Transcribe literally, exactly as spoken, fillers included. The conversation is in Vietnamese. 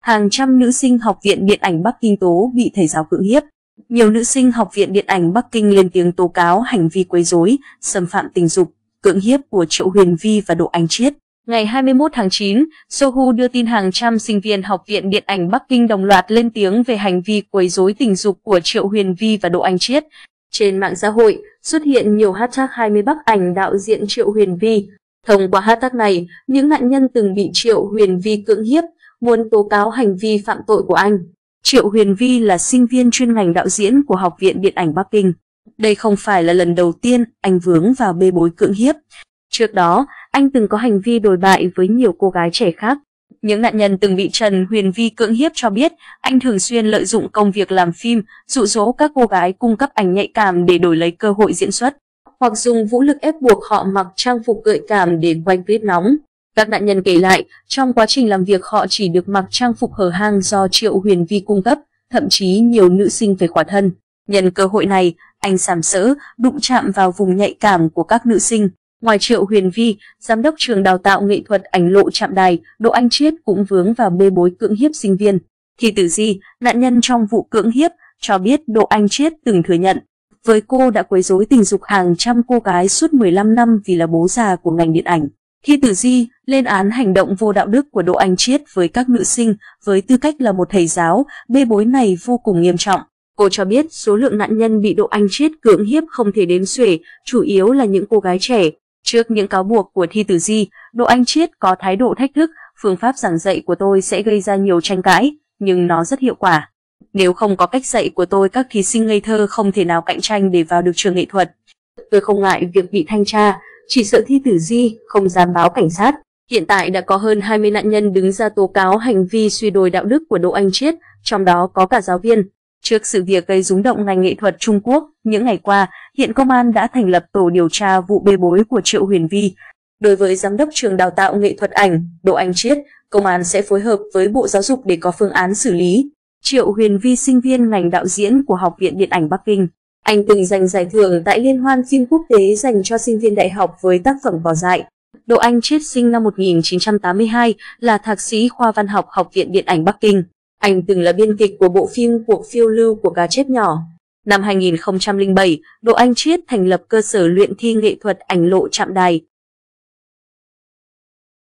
hàng trăm nữ sinh Học viện Điện ảnh Bắc Kinh tố bị thầy giáo cưỡng hiếp. Nhiều nữ sinh Học viện Điện ảnh Bắc Kinh lên tiếng tố cáo hành vi quấy rối, xâm phạm tình dục, cưỡng hiếp của Triệu Huyền Vi và Đỗ Anh Chiết. Ngày hai mươi mốt tháng chín, Sohu đưa tin hàng trăm sinh viên Học viện Điện ảnh Bắc Kinh đồng loạt lên tiếng về hành vi quấy rối tình dục của Triệu Huyền Vi và Đỗ Anh Chiết. Trên mạng xã hội xuất hiện nhiều hashtag hai mươi Bắc ảnh đạo diễn Triệu Huyền Vi. Thông qua hashtag này, những nạn nhân từng bị Triệu Huyền Vi cưỡng hiếp muốn tố cáo hành vi phạm tội của anh. Triệu Huyền Vi là sinh viên chuyên ngành đạo diễn của Học viện Điện ảnh Bắc Kinh. Đây không phải là lần đầu tiên anh vướng vào bê bối cưỡng hiếp. Trước đó, anh từng có hành vi đồi bại với nhiều cô gái trẻ khác. Những nạn nhân từng bị Trần Huyền Vi cưỡng hiếp cho biết anh thường xuyên lợi dụng công việc làm phim, dụ dỗ các cô gái cung cấp ảnh nhạy cảm để đổi lấy cơ hội diễn xuất, hoặc dùng vũ lực ép buộc họ mặc trang phục gợi cảm để quay clip nóng. Các nạn nhân kể lại, trong quá trình làm việc họ chỉ được mặc trang phục hở hang do Triệu Huyền Vi cung cấp, thậm chí nhiều nữ sinh phải khỏa thân. Nhân cơ hội này, anh sàm sỡ, đụng chạm vào vùng nhạy cảm của các nữ sinh. Ngoài Triệu Huyền Vi, giám đốc trường đào tạo nghệ thuật ảnh Lộ Trạm Đài, Đỗ Anh Chiết cũng vướng vào bê bối cưỡng hiếp sinh viên. Thi Tử Di, nạn nhân trong vụ cưỡng hiếp, cho biết Đỗ Anh Chiết từng thừa nhận với cô đã quấy rối tình dục hàng trăm cô gái suốt mười lăm năm vì là bố già của ngành điện ảnh. Thi Tử Di lên án hành động vô đạo đức của Đỗ Anh Chiết với các nữ sinh với tư cách là một thầy giáo, bê bối này vô cùng nghiêm trọng. Cô cho biết số lượng nạn nhân bị Đỗ Anh Chiết cưỡng hiếp không thể đếm xuể, chủ yếu là những cô gái trẻ. Trước những cáo buộc của Thi Tử Di, Đỗ Anh Chiết có thái độ thách thức, phương pháp giảng dạy của tôi sẽ gây ra nhiều tranh cãi, nhưng nó rất hiệu quả. Nếu không có cách dạy của tôi, các thí sinh ngây thơ không thể nào cạnh tranh để vào được trường nghệ thuật. Tôi không ngại việc bị thanh tra, chỉ sợ Thi Tử Di không dám báo cảnh sát. Hiện tại đã có hơn hai mươi nạn nhân đứng ra tố cáo hành vi suy đồi đạo đức của Đỗ Anh Chiết, trong đó có cả giáo viên. Trước sự việc gây rúng động ngành nghệ thuật Trung Quốc, những ngày qua, hiện công an đã thành lập tổ điều tra vụ bê bối của Triệu Huyền Vi. Đối với giám đốc trường đào tạo nghệ thuật ảnh Đỗ Anh Chiết, công an sẽ phối hợp với Bộ Giáo dục để có phương án xử lý. Triệu Huyền Vi, sinh viên ngành đạo diễn của Học viện Điện ảnh Bắc Kinh. Anh từng giành giải thưởng tại Liên hoan phim quốc tế dành cho sinh viên đại học với tác phẩm Cỏ Dại. Đỗ Anh Chiết sinh năm một nghìn chín trăm tám mươi hai, là thạc sĩ khoa văn học Học viện Điện ảnh Bắc Kinh. Anh từng là biên kịch của bộ phim Cuộc phiêu lưu của cá chép nhỏ. Năm hai nghìn không trăm lẻ bảy, Đỗ Anh Chiết thành lập cơ sở luyện thi nghệ thuật ảnh Lộ Trạm Đài.